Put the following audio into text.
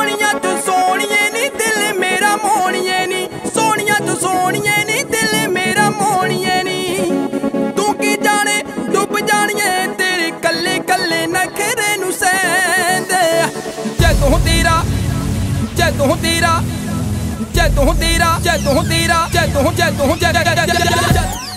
सोनिया तू सोनिए नी दिल मेरा मोनिए नी, सोनिया तू सोनिए नी दिल मेरा मोनिए नी। तू की जाने डुब जानिए तेरे कल्ले कल्ले नखरे नू सैंदे। जदों तेरा जदों तेरा जदों तेरा जदों तेरा जदों जदों जदों